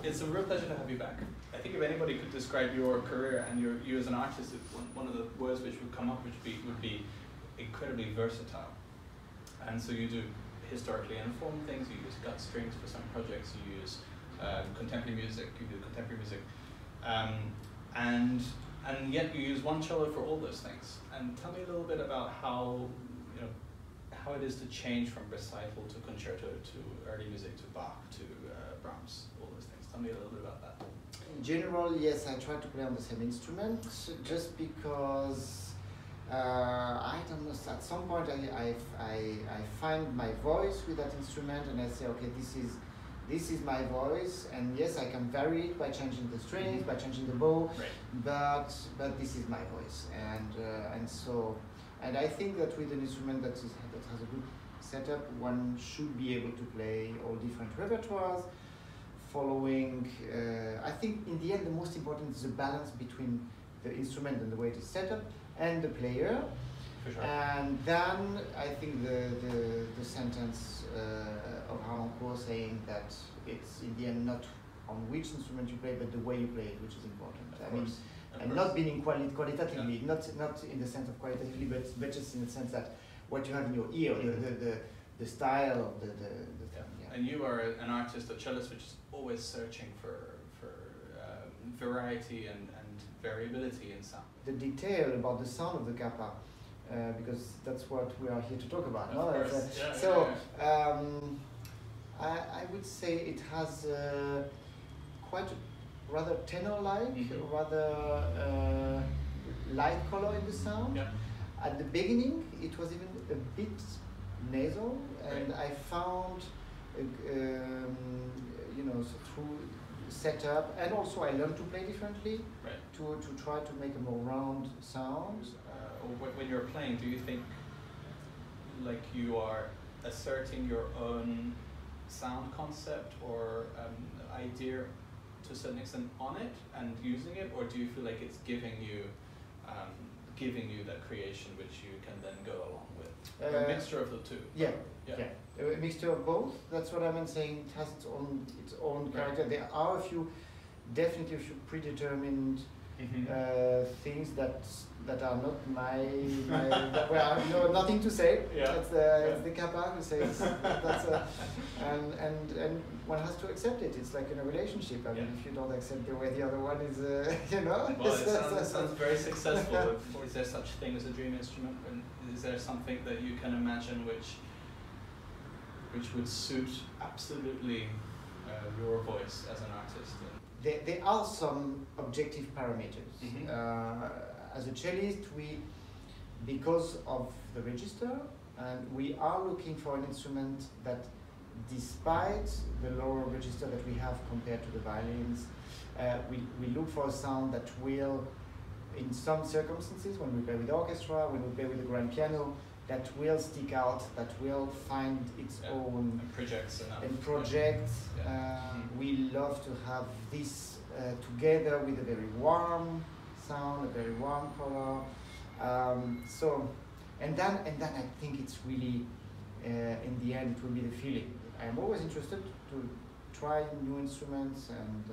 It's a real pleasure to have you back. I think if anybody could describe your career and you as an artist, one of the words which would come up would be incredibly versatile. And so you do historically informed things, you use gut strings for some projects, you use contemporary music, and yet you use one cello for all those things. And tell me a little bit about how it is to change from recital to concerto to early music to Bach to Brahms, all those things. Tell me a little bit about that. In general, yes, I try to play on the same instrument, just because I don't know. At some point, I find my voice with that instrument, and I say, okay, this is my voice, and yes, I can vary it by changing the strings, by changing the bow, right. but this is my voice, and I think that with an instrument that has a good setup, one should be able to play all different repertoires, following. I think in the end, the most important is the balance between the instrument and the way it is set up, and the player. For sure. And then I think the sentence of Harnoncourt saying that it's in the end not on which instrument you play, but the way you play it, which is important. And not being qualitatively, yeah. not in the sense of qualitatively, but just in the sense that what you have in your ear, the style, the yeah. Yeah. And you are an artist, a cellist, which is always searching for variety and variability in sound. The detail about the sound of the kappa, because that's what we are here to talk about. Of course. I would say it has quite a rather tenor-like, rather light color in the sound. Yeah. At the beginning, it was even a bit nasal, and right. I found, through setup, and also I learned to play differently, right. to try to make a more round sound. When you're playing, do you think like you are asserting your own sound concept or idea to a certain extent on it and using it, or do you feel like it's giving you that creation which you can then go along with? A mixture of the two. Yeah. A mixture of both. That's what I meant saying. It has its own character. Right. There are definitely a few predetermined things that are not my where nothing to say. Yeah. It's the kappa who says and one has to accept it. It's like in a relationship. I mean, if you don't accept the way the other one is, Well, it sounds very successful. Is there such thing as a dream instrument? And is there something that you can imagine which would suit absolutely your voice as an artist? There are some objective parameters. As a cellist, because of the register, and we are looking for an instrument that, despite the lower register that we have compared to the violins, we look for a sound that will, in some circumstances, when we play with orchestra, when we play with the grand piano, that will stick out, that will find its own and projects enough. And projects. We love to have this together with a very warm sound, a very warm color. And then I think it's really, in the end, it will be the feeling. I'm always interested to try new instruments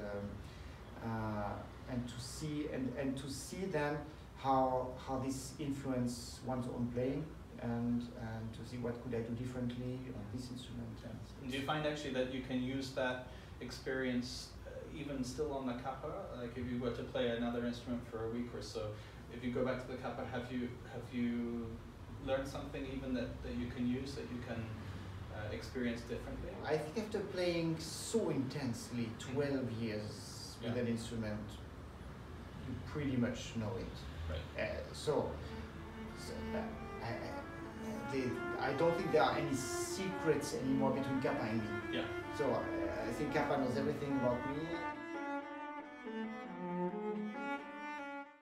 and to see then how this influence one's own playing. And to see what could I do differently on this instrument. Do you find actually that you can use that experience even still on the kappa? Like if you were to play another instrument for a week or so, if you go back to the kappa, have you learned something even that you can use, that you can experience differently? I think after playing so intensely 12 years with an instrument, you pretty much know it. Right. I don't think there are any secrets anymore between kappa and me. Yeah. So I think kappa knows everything about me.